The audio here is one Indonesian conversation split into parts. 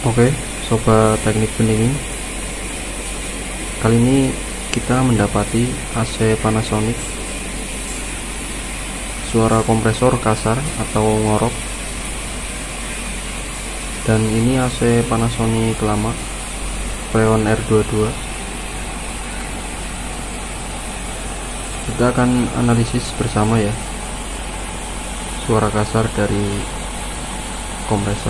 Oke, sobat teknik pendingin. Kali ini kita mendapati AC Panasonic suara kompresor kasar atau ngorok. Dan ini AC Panasonic lama, Freon R22. Kita akan analisis bersama ya suara kasar dari kompresor.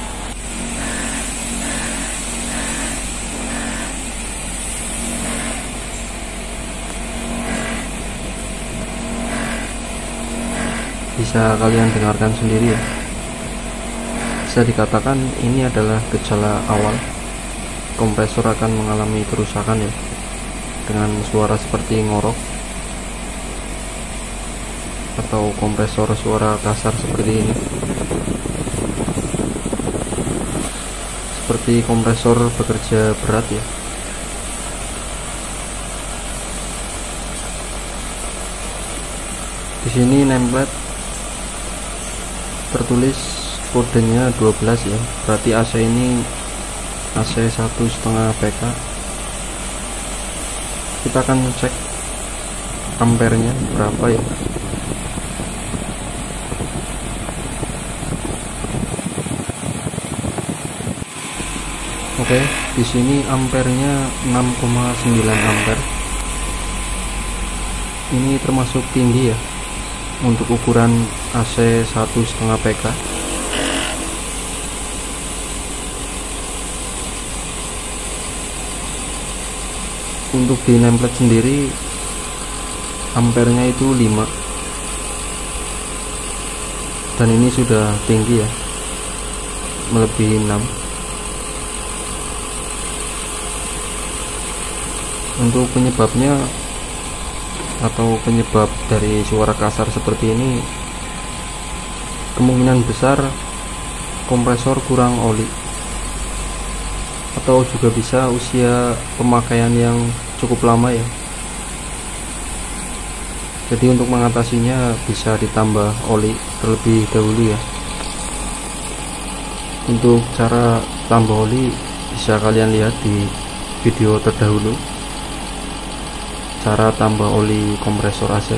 Bisa kalian dengarkan sendiri ya. Bisa dikatakan ini adalah gejala awal kompresor akan mengalami kerusakan ya, dengan suara seperti ngorok atau kompresor suara kasar seperti ini, seperti kompresor bekerja berat ya. Di sini nameplate tertulis kodenya 12 ya, berarti AC ini AC 1,5 PK. Kita akan cek ampernya berapa ya. Oke, di sini ampernya 6,9 ampere. Ini termasuk tinggi ya untuk ukuran AC 1,5 PK. Untuk di nameplate sendiri ampernya itu 5, dan ini sudah tinggi ya, melebihi 6. Untuk penyebabnya atau penyebab dari suara kasar seperti ini, kemungkinan besar kompresor kurang oli, atau juga bisa usia pemakaian yang cukup lama ya. Jadi untuk mengatasinya bisa ditambah oli terlebih dahulu ya. Untuk cara tambah oli bisa kalian lihat di video terdahulu, cara tambah oli kompresor AC.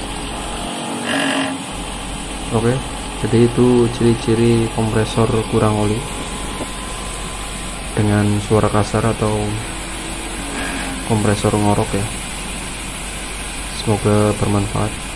Oke, jadi itu ciri-ciri kompresor kurang oli dengan suara kasar atau kompresor ngorok ya. Semoga bermanfaat.